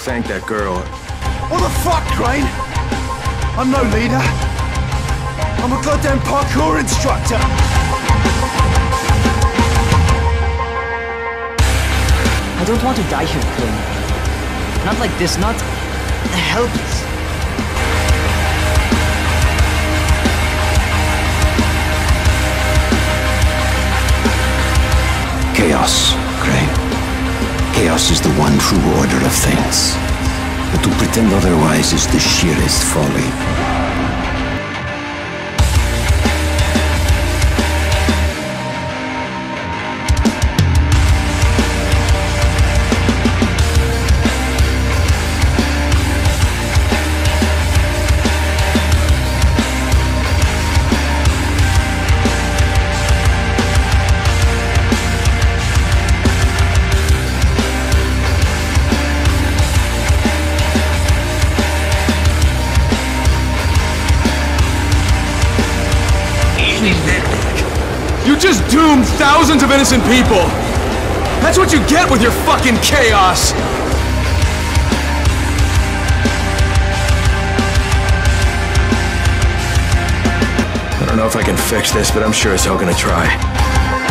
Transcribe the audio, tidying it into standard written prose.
thank that girl. What the fuck, Crane? I'm no leader. I'm a goddamn parkour instructor. I don't want to die here, Crane. Not like this, not helpless. Chaos, Crane. Chaos is the one true order of things. But to pretend otherwise is the sheerest folly. You just doomed thousands of innocent people! That's what you get with your fucking chaos! I don't know if I can fix this, but I'm sure as hell gonna try.